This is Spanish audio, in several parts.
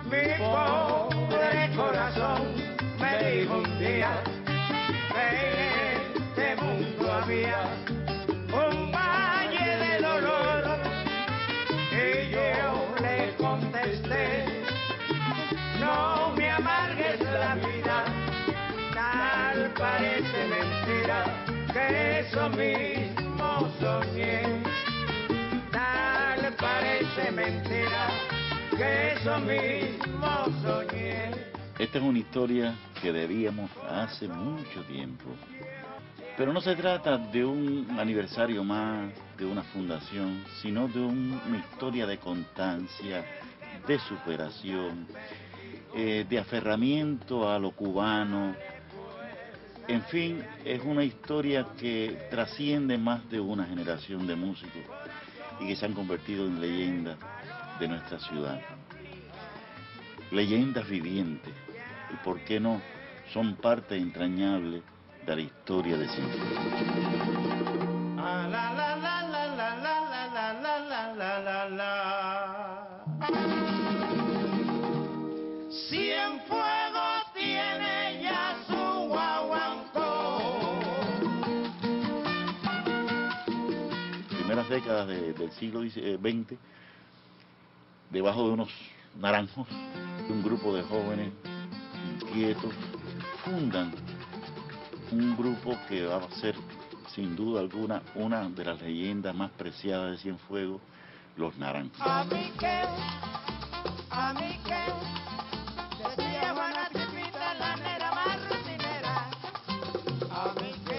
Mi pobre corazón me dijo un día que en este mundo había un valle de dolor, y yo le contesté: no me amargues la vida, tal parece mentira que eso mismo soñé, tal parece mentira que eso mismo soñé. Esta es una historia que debíamos hace mucho tiempo. Pero no se trata de un aniversario más, de una fundación, sino de una historia de constancia, de superación, de aferramiento a lo cubano. En fin, es una historia que trasciende más de una generación de músicos y que se han convertido en leyendas de nuestra ciudad. Leyendas vivientes, y por qué no, son parte entrañable de la historia de Cienfuegos. Cienfuegos tiene ya su guaguancó. Primeras décadas del siglo XX, debajo de unos naranjos, un grupo de jóvenes inquietos fundan un grupo que va a ser, sin duda alguna, una de las leyendas más preciadas de Cienfuegos, Los Naranjos. A mí que, decía Juana Tripita, la nera más rutinera. A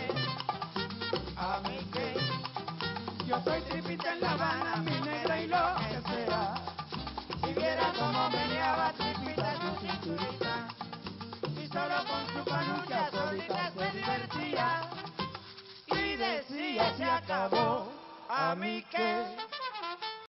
mí que, yo soy Tripita en La Habana, mi negra y lo que sea. Si viera cómo meneaba Tripita su cinturita, y solo con su panucha solita se divertía, y decía: se acabó. A mí que